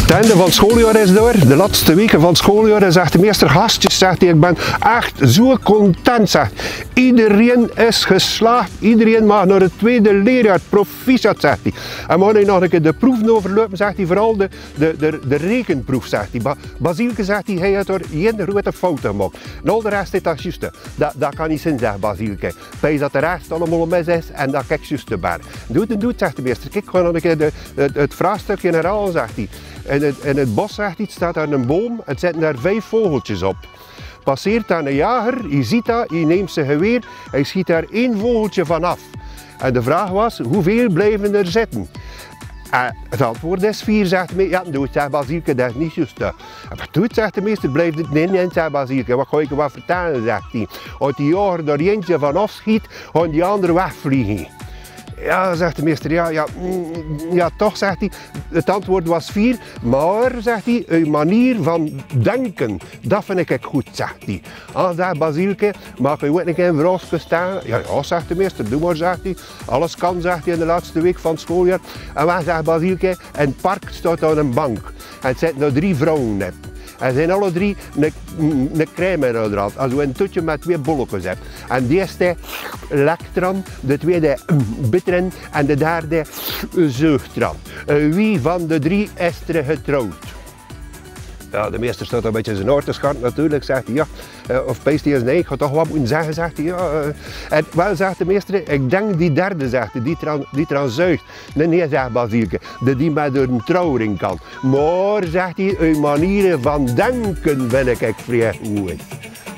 Het einde van het schooljaar is door, de laatste weken van het schooljaar, en zegt de meester gastjes, zegt hij, ik ben echt zo content, zegt. Iedereen is geslaagd, iedereen mag naar het tweede leerjaar, proficiat, zegt hij. En mag hij nog een keer de proeven overlopen, zegt hij, vooral de rekenproef, zegt hij. Basielke, zegt hij, hij heeft er geen grote fout gemaakt. En al de rest is dat juist. Dat kan niet zijn, zegt Basielke. Wees dat de rest allemaal mis is en dat kijk juist erbij. Doe, zegt de meester. Kijk, gewoon nog een keer het vraagstuk generaal, zegt hij. In het bos, zegt hij, staat daar een boom, het zitten daar 5 vogeltjes op. Passeert daar een jager, je ziet dat, je neemt zijn geweer, hij schiet daar 1 vogeltje vanaf. En de vraag was, hoeveel blijven er zitten? Het antwoord is 4, zegt de meester. Ja, doe het, zegt Basielke, dat is niet juist. Wat doet, zegt de meester, blijft het nee, zegt Basielke. Wat ga ik wat vertellen, zegt hij. Als die jager er eentje vanaf schiet, gaan die anderen wegvliegen. Ja, zegt de meester, ja, toch, zegt hij, het antwoord was 4, maar, zegt hij, uw manier van denken, dat vind ik goed, zegt hij. Zegt Basielke, mag u ook een keer een vraagje stellen? Ja, zegt de meester, doe maar, zegt hij. Alles kan, zegt hij, in de laatste week van het schooljaar. En wat zegt Basielke? In het park staat aan een bank. En het zitten er 3 vrouwen in. En zijn alle 3 een crème in de rand, als je een toetje met 2 bolletjes hebt. En de eerste lekt eraan, de tweede bit erin en de derde zucht eraan. Wie van de 3 is er getrouwd? Ja, de meester staat een beetje zijn oor te scharren natuurlijk, zegt hij, ja. Of peest hij eens nee, ik ga toch wat moeten zeggen, zegt hij, ja. En wel, zegt de meester, ik denk die derde, zegt hij, die eraan zuigt. Nee, zegt Basielke, die met een trouwring kan. Maar, zegt hij, uw manieren van denken ben ik vrij goed.